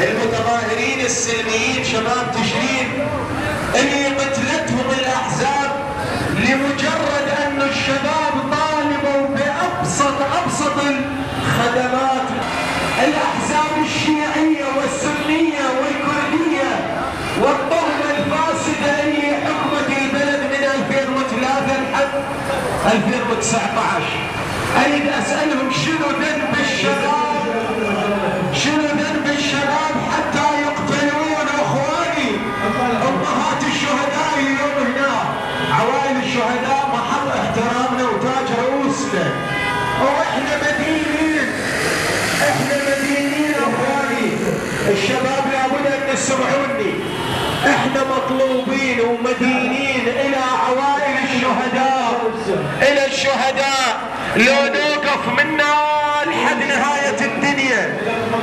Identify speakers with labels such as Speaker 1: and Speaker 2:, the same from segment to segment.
Speaker 1: المتظاهرين السلميين شباب تشرين اللي قتلتهم الأحزاب لمجرد أن الشباب طالبوا بأبسط الخدمات. الأحزاب الشيعية والسنية والكردية والطغمة الفاسدة اللي حكمت البلد من 2003 لحد 2019. أريد أسألهم شنو ذنب الشباب؟ شنو ذنب الشباب حتى يقتلون أخواني؟ أمهات الشهداء اليوم هنا، عوائل الشهداء محط احترامنا وتاج رؤوسنا، وإحنا مدينين، إحنا مدينين أخواني. الشباب لابد أن يسمعوني، إحنا مطلوبين ومدينين إلى عوائل الشهداء، إلى الشهداء. لو نوقف منا لحد نهاية الدنيا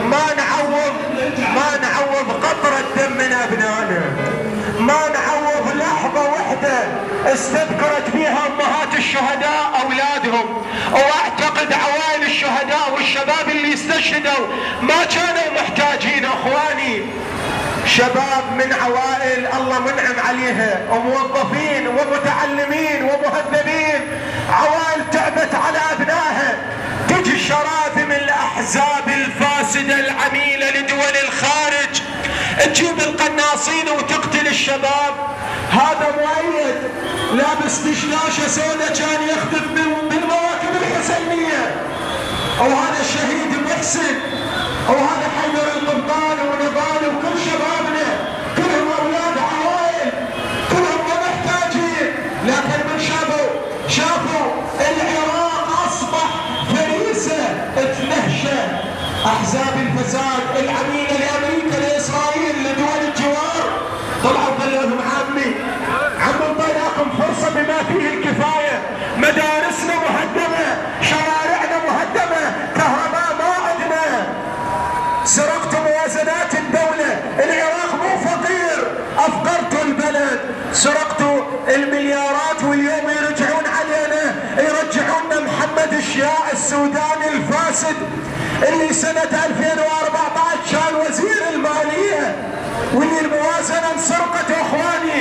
Speaker 1: ما نعوض قطرة دم من أبنائنا، ما نعوض لحظة واحدة استذكرت فيها أمهات الشهداء أولادهم. وأعتقد عوائل الشهداء والشباب اللي استشهدوا ما كانوا محتاجين أخواني. شباب من عوائل الله منعم عليها وموظفين ومتعلمين ومهذبين، عوائل تعبت على أبنائها، تجي الشراذم الأحزاب الفاسدة العميلة لدول الخارج تجيب القناصين وتقتل الشباب. هذا مؤيد لابس دشلاشة سوداء كان يخدم بالمواكب الحسينية، وهذا الشهيد محسن، وهذا حيدر القبطان ونضال وكل شبابنا كلهم اولاد عوائل، كلهم ما محتاجين. لكن من شافوا العراق اصبح فريسه تنهشه احزاب الفساد العميله لامريكا لاسرائيل لدول الجوار. طلعوا قالوا لهم عمي انطيناكم فرصه بما فيه الكفايه، مدارسنا مهدمه، شوارعنا مهدمه، كهرباء ما عندنا، سرقتوا موازنات الدولة، العراق مو فقير، أفقرتوا البلد، سرقتوا المليارات واليوم يرجعون علينا، يرجعون محمد الشياع السوداني الفاسد اللي سنة 2014 كان وزير المالية واللي الموازنة انسرقت اخواني.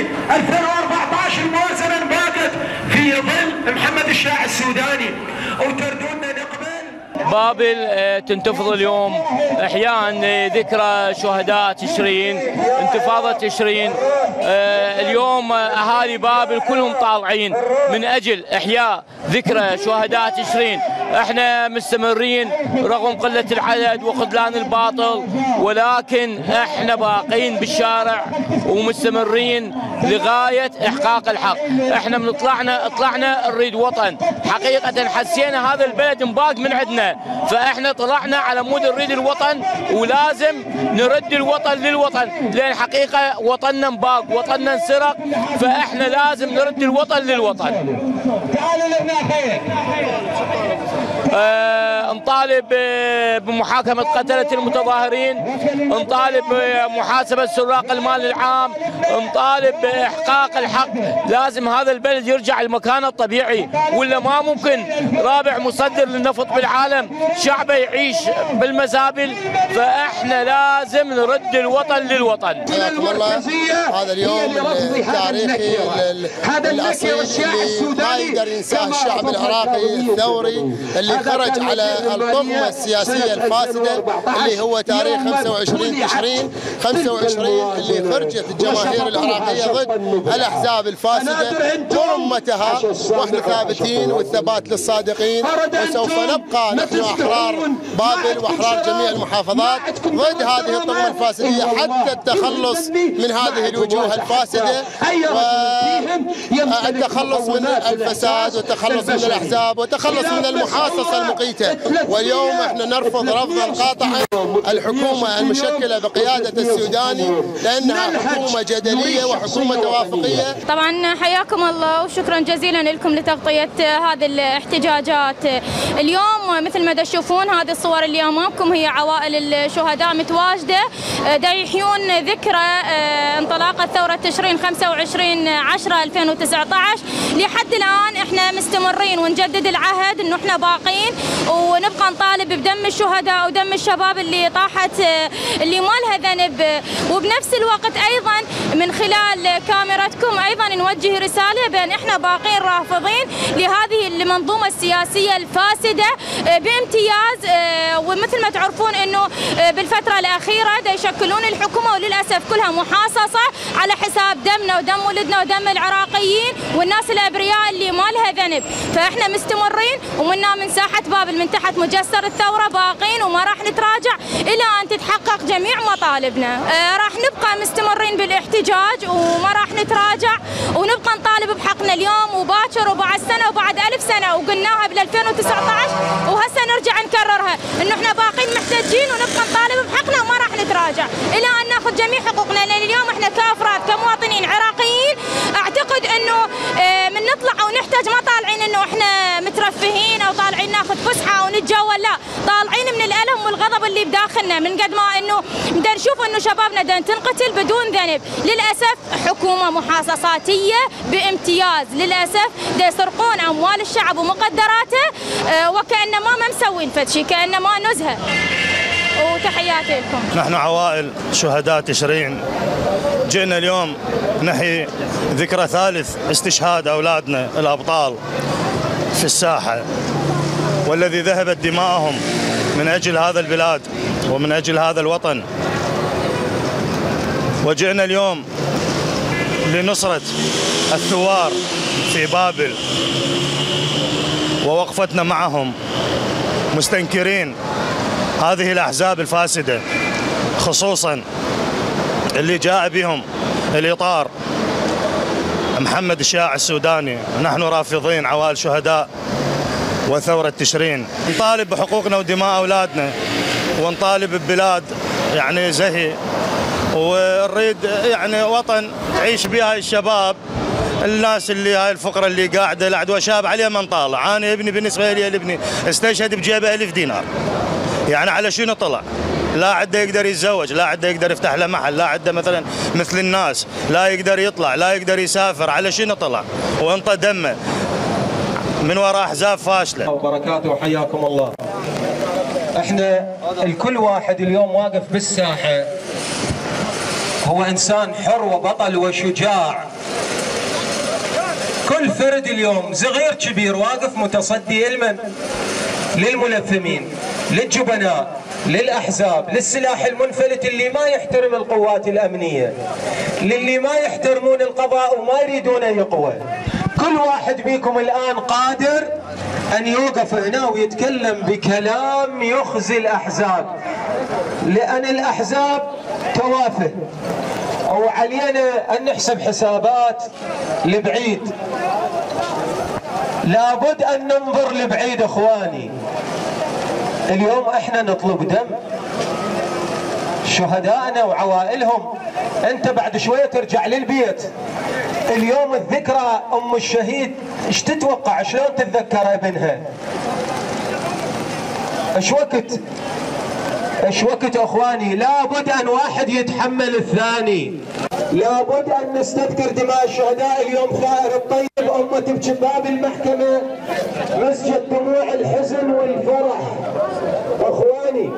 Speaker 1: 2014 الموازنة انباقت في ظل محمد الشياع السوداني وتردونا نقبل.
Speaker 2: بابل تنتفض اليوم احياء ذكرى شهداء تشرين، انتفاضة تشرين. اليوم اهالي بابل كلهم طالعين من اجل احياء ذكرى شهداء تشرين. احنا مستمرين رغم قلة العدد وخذلان الباطل، ولكن احنا باقين بالشارع ومستمرين لغاية احقاق الحق. احنا من طلعنا نريد وطن، حقيقة حسينا هذا البلد انباق من عندنا، فاحنا طلعنا على مود نريد الوطن ولازم نرد الوطن للوطن، لان حقيقة وطننا انباق، وطننا انسرق، فاحنا لازم نرد الوطن للوطن.
Speaker 3: تعالوا لنا خير.
Speaker 2: نطالب بمحاكمة قتلة المتظاهرين، نطالب بمحاسبة سراق المال العام، نطالب بإحقاق الحق. لازم هذا البلد يرجع لمكانه الطبيعي، ولا ما ممكن رابع مصدر للنفط بالعالم شعبه يعيش بالمزابل. فاحنا لازم نرد الوطن للوطن.
Speaker 4: حياكم الله. هذا اليوم التاريخي الأصيل اللي ما يقدر ينساه الشعب العراقي الثوري اللي خرج على الطغمة السياسية الفاسدة اللي هو تاريخ 25 تشرين 25 اللي خرجت الجماهير العراقية ضد الأحزاب الفاسدة ورمتها. واحنا ثابتين والثبات للصادقين، وسوف نبقى نحن أحرار بابل وأحرار جميع المحافظات ضد هذه الطغمة الفاسدية حتى التخلص من هذه الوجوه الفاسدة والتخلص من الفساد والتخلص من الأحزاب والتخلص من المحاصصة المقيتة. واليوم احنا نرفض رفضا قاطعا الحكومة المشكلة بقيادة السوداني لأنها حكومة جدلية وحكومة توافقية.
Speaker 5: طبعا حياكم الله وشكرا جزيلا لكم لتغطية هذه الاحتجاجات. اليوم مثل ما تشوفون هذه الصور اللي امامكم هي عوائل الشهداء متواجدة دا يحيون ذكرى انطلاقة ثورة تشرين 25/10/2019. لحد الآن احنا مستمرين ونجدد العهد انه احنا باقين ونبقى ونبقى نطالب بدم الشهداء ودم الشباب اللي طاحت اللي ما لها ذنب. وبنفس الوقت ايضا من خلال كاميرتكم ايضا نوجه رساله بان احنا باقين رافضين لهذه المنظومه السياسيه الفاسده بامتياز. ومثل ما تعرفون انه بالفتره الاخيره يشكلون الحكومه وللاسف كلها محاصصه على حساب دمنا ودم ولدنا ودم العراقيين والناس الابرياء اللي ما لها ذنب. فاحنا مستمرين ومنا من ساحه بابل من تحت مجسر الثوره باقين وما راح نتراجع الى ان تتحقق جميع مطالبنا. راح نبقى مستمرين بالاحتجاج وما راح نتراجع ونبقى نطالب بحقنا اليوم وباكر وبعد سنه وبعد 1000 سنه، وقلناها بال 2019 وهسه نرجع نكررها انه احنا باقين محتجين ونبقى نطالب بحقنا وما راح نتراجع الى ان ناخذ جميع حقوقنا. لان اليوم احنا كافراد كمواطنين عراقيين اعتقد انه من نطلع او نحتاج ما طالعين انه احنا مترفهين او طالعين ناخذ فسحه او نتجول، لا، طالعين من الالم والغضب اللي بداخلنا من قد ما انه بدنا نشوف انه شبابنا دا تنقتل بدون ذنب. للاسف حكومه محاصصاتيه بامتياز، للاسف دا يسرقون اموال الشعب ومقدراته وكانما ما مسوين فد شيء، كانما نزهه. وتحياتي لكم.
Speaker 6: نحن عوائل شهداء تشرين جئنا اليوم نحيي ذكرى ثالث استشهاد أولادنا الأبطال في الساحة، والذي ذهبت دماءهم من أجل هذا البلاد ومن أجل هذا الوطن. وجئنا اليوم لنصرة الثوار في بابل ووقفتنا معهم مستنكرين هذه الأحزاب الفاسدة، خصوصا اللي جاء بهم الإطار محمد الشاع السوداني. نحن رافضين عوائل شهداء وثورة تشرين، نطالب بحقوقنا ودماء أولادنا ونطالب ببلاد يعني زهي، ونريد يعني وطن تعيش بها الشباب. الناس اللي هاي الفقرة اللي قاعدة العدوى شاب عليه من طالع. أنا ابني بالنسبة لي الابني استشهد بجيبه 1000 دينار، يعني على شنو طلع؟ لا عده يقدر يتزوج، لا عده يقدر يفتح له محل، لا عده مثلا مثل الناس لا يقدر يطلع، لا يقدر يسافر، على شنو طلع؟ وانطى دمه من وراء احزاب فاشله.
Speaker 1: وبركاته وحياكم الله. احنا الكل واحد اليوم واقف بالساحه هو انسان حر وبطل وشجاع. كل فرد اليوم صغير كبير واقف متصدي للملثمين، للجبناء، للأحزاب، للسلاح المنفلت اللي ما يحترم القوات الأمنية، للي ما يحترمون القضاء وما يريدون يقوى. كل واحد بيكم الآن قادر أن يوقف هنا ويتكلم بكلام يخزي الأحزاب، لأن الأحزاب توافه وعلينا أن نحسب حسابات لبعيد. لابد أن ننظر لبعيد إخواني. اليوم احنا نطلب دم شهدائنا وعوائلهم. انت بعد شويه ترجع للبيت. اليوم الذكرى ام الشهيد ايش تتوقع؟ شلون تتذكر ابنها؟ ايش وقت اخواني؟ لابد ان واحد يتحمل الثاني. لابد ان نستذكر دماء الشهداء. اليوم ثائر الطيب امه تبكي باب المحكمه مسجد دموع الحزن والفرح. اخواني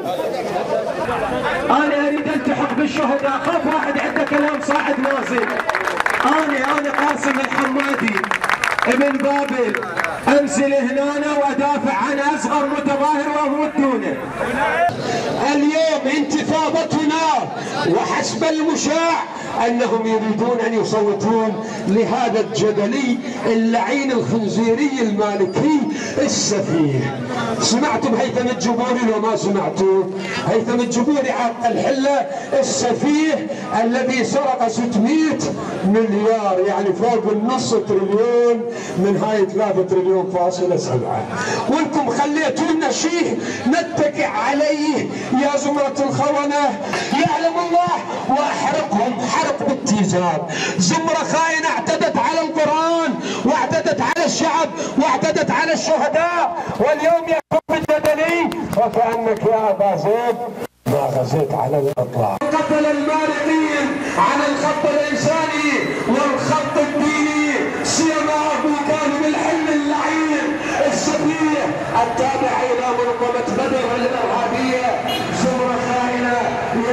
Speaker 1: انا اريد التحق بالشهداء. خاف واحد عنده كلام صاعد نازل. انا قاسم الحمادي ابن بابل انزل هنا وادافع عن اصغر متظاهر واموت دونه. اليوم انتفاضتنا وحسب المشاع انهم يريدون ان يصوتون لهذا الجدلي اللعين الخنزيري المالكي السفيه. سمعتم هيثم الجبوري لو ما سمعتوا؟ هيثم الجبوري عاق الحله السفيه الذي سرق 600 مليار، يعني فوق النص تريليون من هاي 3 تريليون فاصلة 7. وانتم خليتوا لنا شيء نتكئ عليه يا زمرة الخونة. يعلم الله واحرقهم حرق بالتيزاب. زمرة خاينة اعتدت على القرآن واعتدت على الشعب واعتدت على الشهداء، واليوم يكون بالجدلي وكأنك يا أبا زيد ما غزيت على الإطلاق. قتل المارقين على الخط الإنساني والخط الديني، سيما أبو كان بالحل اللعين السفيه التابع إلى منظمة بدر الإرهابية زمرة خائنة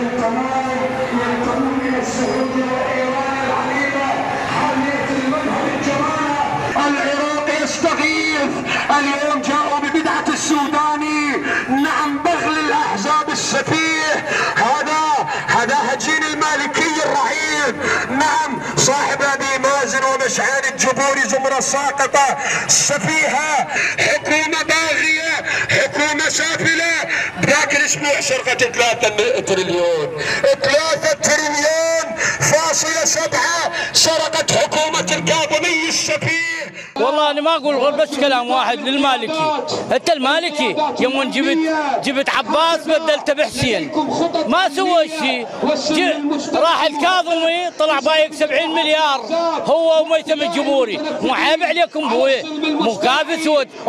Speaker 1: ينتمون إلى السعودية وإيران العميقة حامية المذهب الجماعة. العراق يستغيث، اليوم جاءوا ببدعة السوداني، نعم بغل الأحزاب السفيه، هذا هجين المالكي الرهيب، نعم صاحب أبي مازن ومشعل الجبوري زمرة ساقطة سفيهة، حكومة باغية، حكومة سافلة. بذاك الأسبوع سرقت 3 تريليون، 3 تريليون فاصلة 7 سرقت حكومة الكاظمي السفيه.
Speaker 2: والله انا ما اقول غير بس كلام واحد للمالكي. انت المالكي يوم جبت عباس بدلته بحسين ما سوى شيء. راح الكاظمي طلع بايق 70 مليار هو وميثم الجبوري. مو عيب عليكم ابوي؟ مو كافي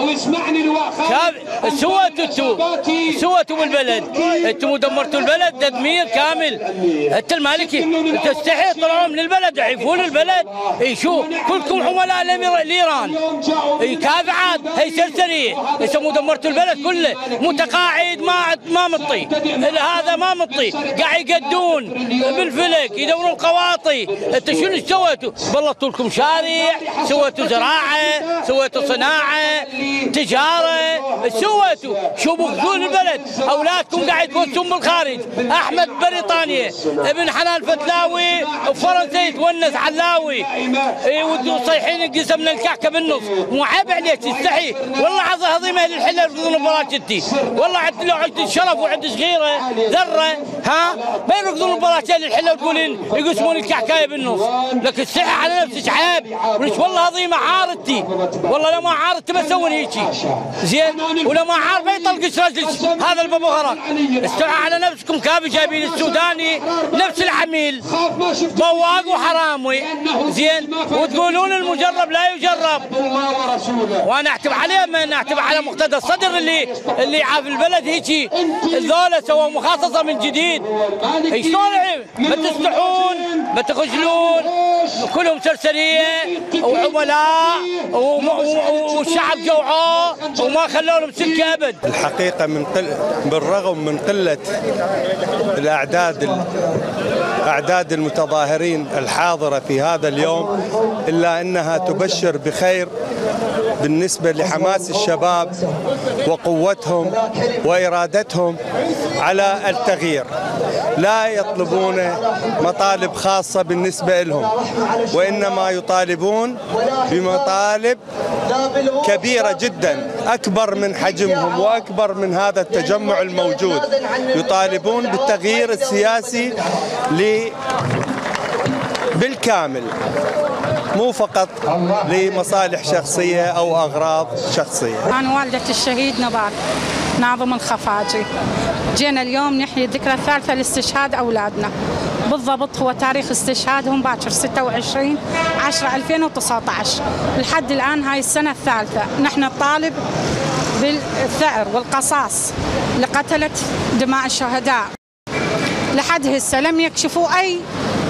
Speaker 2: سوتوا بالبلد. انتم دمرتوا البلد تدمير كامل. انت المالكي تستحي طلعوا من البلد يعيفون البلد. اي شو كلكم عملاء لايران. اي كافي عاد هي سرسريه. يسموا دمرتوا البلد كله. متقاعد ما مطي الا هذا ما مطي قاعد يقدون بالفلك يدورون قواطي. انت شنو سويتوا؟ بلطوا لكم شارع، سويتوا زراعه، سويتوا صناعه، تجاره، سويتوا شو بغزون البلد. اولادكم قاعد يتوسون بالخارج. احمد بريطانيا ابن حلال فتلاوي وفرنسا يتونس علاوي وصيحين قسمنا الكعكه بالنص. مو عيب عليك تستحي؟ والله عظيمه للحله يركضون ببراشتي. والله لو عندك شرف وعندك صغيره ذره ما يركضون ببراشتي للحله وتقولين يقسمون الكعكايه بالنص. لكن استحي على نفسك عيب. ولك والله عظيمه عارتي. والله لو ما عارتي بسوي هيجي زين. ولو ما عارف ما يطلقش رجلك هذا البابو غرق. استحوا على نفسكم كافي جايبين السوداني نفس العميل بواق وحرامي زين وتقولون المجرب لا يجرب. وانا اعتب عليه ما اعتب على مقتدى الصدر اللي عاف البلد هيجي. الذولا سووا مخصصه من جديد. شلون ما تستحون ما تخجلون؟ كلهم سرسريه وعملاء والشعب جوعوه وما خلوا لهم سكه ابد.
Speaker 7: الحقيقه بالرغم من قله اعداد المتظاهرين الحاضره في هذا اليوم الا انها تبشر بخير بالنسبه لحماس الشباب وقوتهم وارادتهم على التغيير. لا يطلبون مطالب خاصه بالنسبه لهم وانما يطالبون بمطالب كبيره جدا اكبر من حجمهم واكبر من هذا التجمع الموجود. يطالبون بالتغيير السياسي بالكامل مو فقط لمصالح شخصيه او اغراض شخصيه.
Speaker 8: انا والده الشهيد نضال ناظم الخفاجي. جينا اليوم نحيي الذكرى الثالثه لاستشهاد اولادنا. بالضبط هو تاريخ استشهادهم باكر 26/10/2019. لحد الان هاي السنه الثالثه نحن نطالب بالثأر والقصاص لقتلة دماء الشهداء. لحد هسه لم يكشفوا اي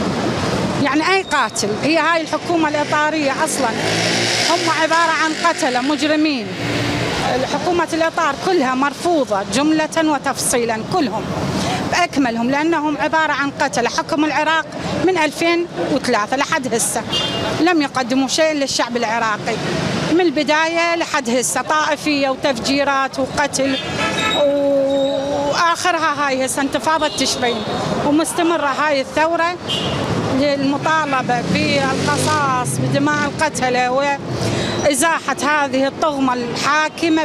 Speaker 8: قاتل. هي هاي الحكومه الاطاريه اصلا هم عباره عن قتله مجرمين. حكومه الاطار كلها مرفوضه جمله وتفصيلا كلهم باكملهم لانهم عباره عن قتله. حكم العراق من 2003 لحد هسه لم يقدموا شيء للشعب العراقي. من البدايه لحد هسه طائفيه وتفجيرات وقتل واخرها هاي هسه انتفاضه تشرين. ومستمره هاي الثوره للمطالبه بالقصاص بدماء القتله وازاحه هذه الطغمه الحاكمه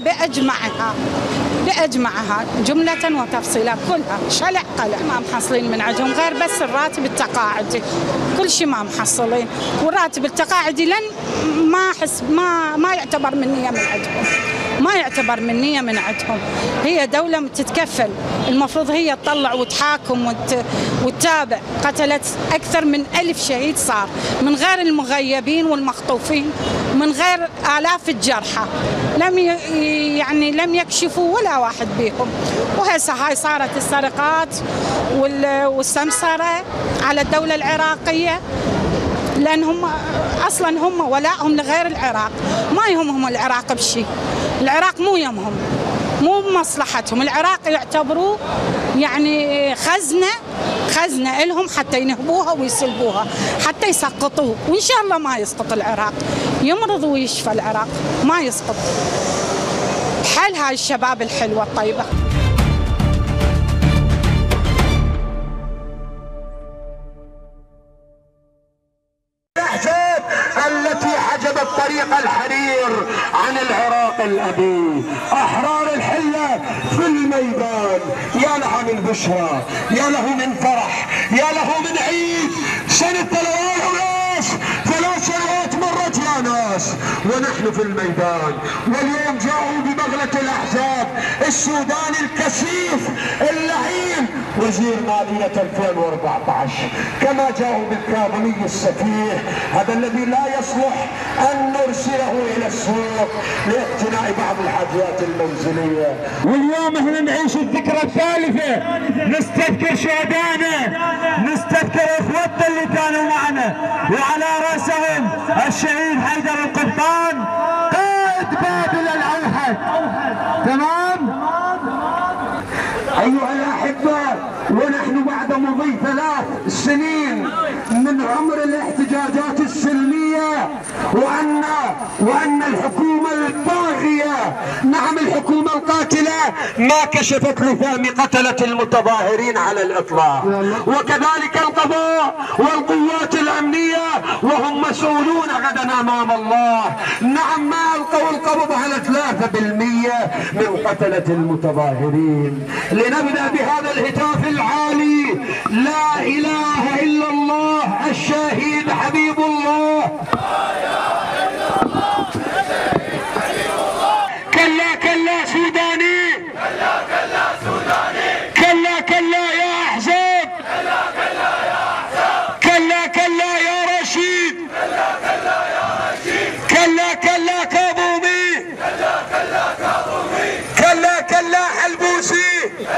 Speaker 8: باجمعها جمله وتفصيلا كلها شلع قلع. ما محصلين من عندهم غير بس الراتب التقاعدي. كل شيء ما محصلين. والراتب التقاعدي ما يعتبر منية من عندهم. ما يعتبر منية من عندهم. هي دولة تتكفل المفروض هي تطلع وتحاكم وتتابع. قتلت أكثر من 1000 شهيد صار من غير المغيبين والمخطوفين من غير آلاف الجرحى. لم يكشفوا ولا واحد بيهم. وهسه هاي صارت السرقات والسمسرة على الدولة العراقية لأنهم أصلا هم ولائهم لغير العراق. ما يهمهم العراق بشيء. العراق مو يمهم. مو بمصلحتهم. العراق يعتبروه يعني خزنة لهم حتى ينهبوها ويسلبوها، حتى يسقطوه، وإن شاء الله ما يسقط العراق، يمرض ويشفى العراق، ما يسقط. حل هاي الشباب الحلوة الطيبة.
Speaker 1: التي حجبت طريق الحرير عن العراق الأبي، أحرار الحلة في الميدان، يا لها من بشرى، يا له من فرح، يا له من عيد. سنة 3 سنوات مرت يا ناس ونحن في الميدان، واليوم جاءوا ببغلة الأحزاب. السوداني الكثيف اللعين وزير مالية 2014، كما جاءوا بالكاظمي السفيح، هذا الذي لا يصلح أن نرسله إلى السوق لاقتناء بعض الحاجيات المنزلية. واليوم احنا نعيش الذكرى الثالثة، نستذكر شهدائنا، نستذكر اخوتنا اللي كانوا معنا، وعلى رأسهم الشهيد حيدر القبطان قائد بابل الأوحد. تمام؟ أيها الأحبة، ونحن بعد مضي 3 سنين من عمر الاحتجاجات السلمية، وأن الحكومة الطاغية، نعم الحكومة القاتلة، ما كشفت لثام قتلة المتظاهرين على الإطلاق، وكذلك القضاء والقوات الأمنية، وهم مسؤولون غدا أمام الله. نعم ما ألقوا القبض على 3% من قتلة المتظاهرين. لنبدأ بهذا الهتاف العالي: لا إله إلا الله الشهيد حبيب الله. كلا كلا سوداني، كلا كلا يا أحزاب، كلا كلا يا رشيد، كلا كلا كاظومي، كلا كلا حلبوسي،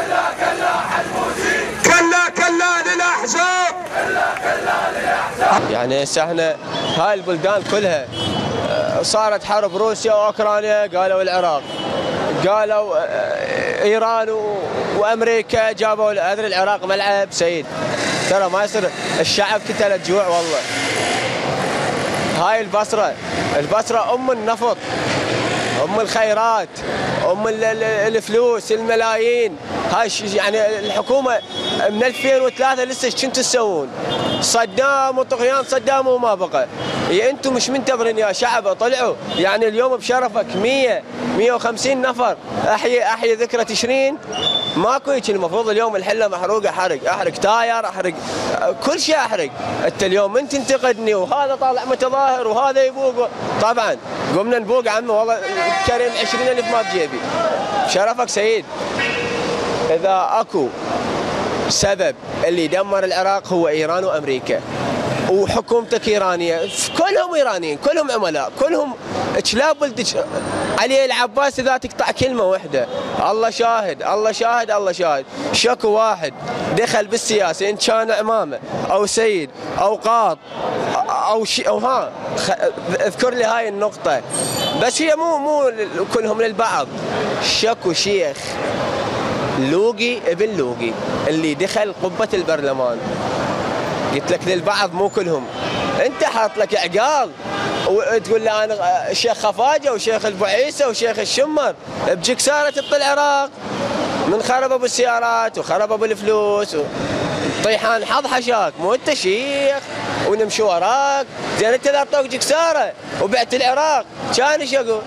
Speaker 1: كلا كلا للأحزاب.
Speaker 9: يعني هسه احنا هاي البلدان كلها صارت حرب روسيا واوكرانيا، قالوا العراق، قالوا ايران وامريكا جابوا هذا العراق ملعب سيد. ترى ما يصير الشعب كتله جوع والله. هاي البصره ام النفط، ام الخيرات، ام الفلوس، الملايين. هاي يعني الحكومه من 2003 لسه شنو تسوون؟ صدام وطغيان صدام وما بقى. انتم مش منتظرين يا شعب طلعوا؟ يعني اليوم بشرفك 150 نفر احيي ذكرى تشرين، ماكو هيك. المفروض اليوم الحله محروقه، احرق تاير، احرق كل شيء احرق. انت اليوم من تنتقدني وهذا طالع متظاهر وهذا يبوق. طبعا قمنا نبوق عمي والله كريم 20,000 ما بجيبي. شرفك سيد. اذا اكو سبب اللي دمر العراق هو ايران وامريكا وحكومتك ايرانيه، كلهم ايرانيين، كلهم عملاء، كلهم كلاب ولد علي العباس. اذا تقطع كلمه واحده الله شاهد، الله شاهد، الله شاهد. شكو واحد دخل بالسياسه، ان كان امامه او سيد او قاض او ها اذكر لي هاي النقطه بس. هي مو كلهم للبعض. شكو شيخ لوقي ابن لوقي اللي دخل قبه البرلمان، قلت لك للبعض مو كلهم. انت حاط لك عقال وتقول لي انا الشيخ خفاجه وشيخ البعيسه وشيخ الشمر بجكساره العراق، من خربوا بالسيارات وخربوا بالفلوس طيحان حظ حشاك، مو انت شيخ ونمشي وراك. زين انت اذا اعطوك جكساره وبعت العراق كان ايش اقول؟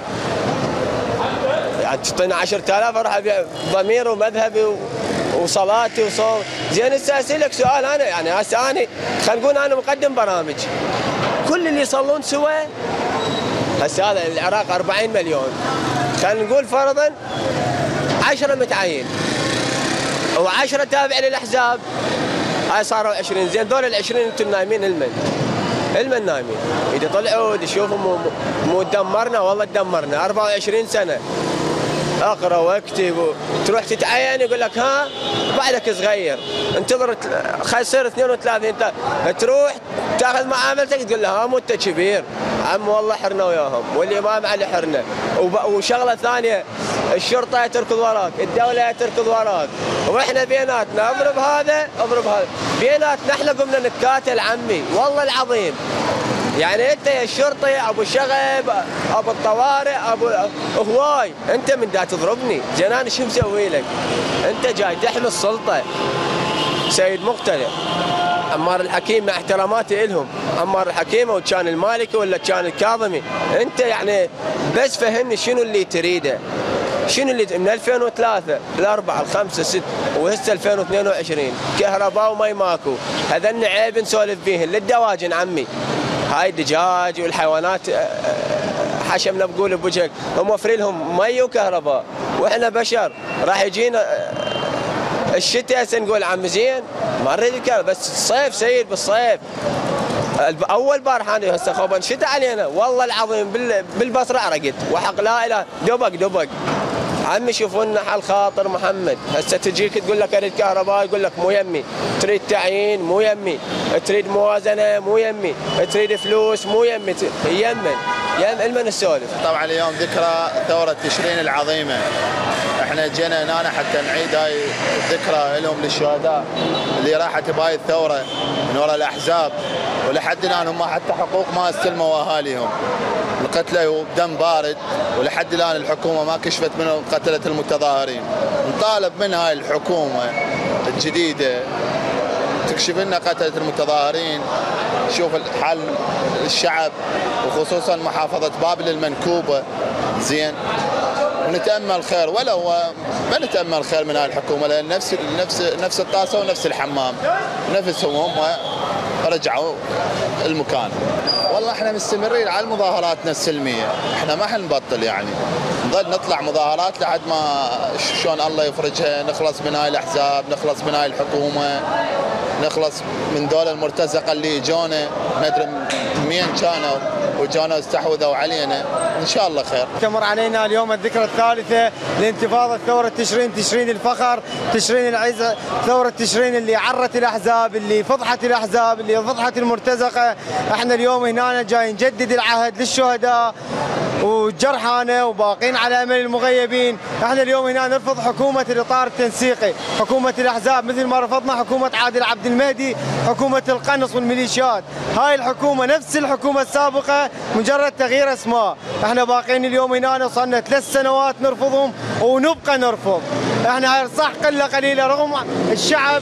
Speaker 9: يعني تعطينا 10,000 اروح ابيع ضميري ومذهبي وصلاتي وصوم. زين هسه اسالك سؤال انا، يعني هسه انا خلينا نقول انا مقدم برامج، كل اللي يصلون سوا هسه هذا العراق 40 مليون، خلينا نقول فرضا 10 متعين و10 تابع للاحزاب، هاي صاروا 20. زين دول ال20 انتم نايمين المن نايمين. اذا طلعوا يشوفوا مو تدمرنا، والله تدمرنا 24 سنه اقرا واكتب، تروح تتعين يقول لك ها بعدك صغير انتظر خلي يصير 32 تروح تاخذ معاملتك تقول له ها مو انت كبير عم والله حرنا وياهم والامام علي حرنا. وشغله ثانيه الشرطه تركض وراك، الدوله تركض وراك، واحنا بيناتنا اضرب هذا اضرب هذا، بيناتنا احنا قمنا نتقاتل عمي والله العظيم. يعني انت يا الشرطي ابو شغب ابو الطوارئ ابو هواي، انت من دا تضربني جنان شو مسوي لك؟ انت جاي تحمي السلطه. سيد مقتدر عمار الحكيم مع احتراماتي لهم، عمار الحكيم او كان المالكي ولا كان الكاظمي، انت يعني بس فهمني شنو اللي تريده، شنو اللي من 2003 ل4 ل5 6 وهسه 2022 كهرباء ومي ماكو، هذن عيب نسولف بيهن للدواجن عمي. هاي الدجاج والحيوانات حشمنا بقول بوجهك هم موفرين لهم مي وكهرباء، واحنا بشر راح يجينا الشتاء هسه نقول عم زين ما نريد الكهرباء، بس الصيف سيد بالصيف اول بارحه انا هسه خوبا شتاء علينا والله العظيم بالبصره عرقت وحق لا اله دبق دبق. عمي شوفوا لنا حل خاطر محمد، هسه تجيك تقول لك اريد كهرباء يقول لك مو يمي، تريد تعيين مو يمي، تريد موازنه مو يمي، تريد فلوس مو يمي، يمن علما نسولف.
Speaker 4: طبعا اليوم ذكرى ثوره تشرين العظيمه، احنا جينا هنا حتى نعيد هاي الذكرى لهم للشهداء اللي راحت بهاي الثوره من وراء الاحزاب، ولحد الان هم حتى حقوق ما استلموا اهاليهم، القتلى بدم بارد، ولحد الان الحكومه ما كشفت من قتله المتظاهرين. نطالب من هاي الحكومه الجديده تكشف لنا قتله المتظاهرين، شوف حال الشعب وخصوصا محافظه بابل المنكوبه زين، ونتامل خير، ولو ما نتامل خير من هاي الحكومه لان نفس الطاسه ونفس الحمام، نفسهم هم رجعوا المكان. والله احنا مستمرين على مظاهراتنا السلميه، احنا ما حنبطل يعني، نظل نطلع مظاهرات لحد ما شلون الله يفرجها، نخلص من هاي الاحزاب، نخلص من هاي الحكومه، نخلص من دول المرتزقه اللي اجونا ما ادري مين كانوا وجانا استحوذوا علينا، ان شاء الله خير.
Speaker 10: تمر علينا اليوم الذكرى الثالثه لانتفاضه ثوره تشرين الفخر، تشرين العز، ثوره تشرين اللي عرت الاحزاب، اللي فضحت الاحزاب، اللي فضحت المرتزقه. احنا اليوم هنا جاي نجدد العهد للشهداء وجرحانا وباقين على امل المغيبين. احنا اليوم هنا نرفض حكومه الاطار التنسيقي، حكومه الاحزاب، مثل ما رفضنا حكومه عادل عبد المهدي، حكومه القنص والميليشيات. هاي الحكومه نفس الحكومه السابقه مجرد تغيير اسماء. احنا باقين اليوم هنا صرنا 3 سنوات نرفضهم ونبقى نرفض. احنا هاي صح قله قليله رغم الشعب،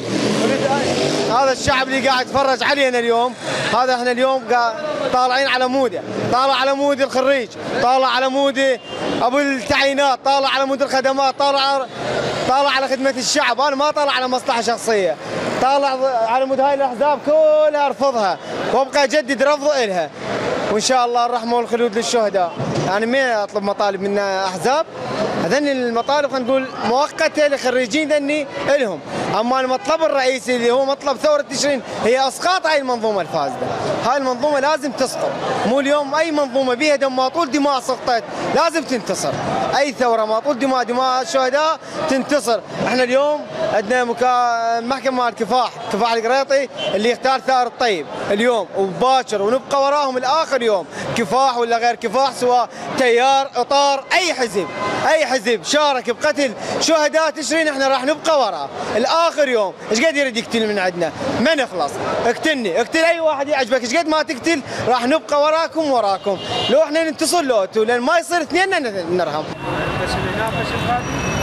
Speaker 10: هذا الشعب اللي قاعد يتفرج علينا اليوم، هذا احنا اليوم طالعين على موده، طالع على مود الخريج، طالع على مود ابو التعيينات، طالع على مود الخدمات، طالع على خدمه الشعب. انا ما طالع على مصلحه شخصيه، طالع على مود هاي الاحزاب كلها ارفضها وابقى اجدد رفض الها، وان شاء الله الرحمه والخلود للشهداء. يعني مين اطلب مطالب من احزاب؟ هذني المطالب خلينا نقول مؤقته لخريجين ذني الهم، اما المطلب الرئيسي اللي هو مطلب ثوره تشرين هي اسقاط هاي المنظومه الفاسده. هاي المنظومه لازم تسقط، مو اليوم اي منظومه بيها دم ماطول دماء سقطت لازم تنتصر، اي ثوره ماطول دماء الشهداء تنتصر. احنا اليوم عندنا محكمه مال كفاح القريطي اللي يختار ثار الطيب اليوم وباكر، ونبقى وراهم الاخر يوم، كفاح ولا غير كفاح، سواء تيار اطار اي حزب شارك بقتل شهداء تشرين احنا راح نبقى وراه الاخر يوم. ايش قد يريد يقتل من عندنا؟ ما نخلص، اقتلني، اقتل اي واحد يعجبك، ايش قد ما تقتل راح نبقى وراكم، لو احنا ننتصر لو لان ما يصير اثنين نرهم.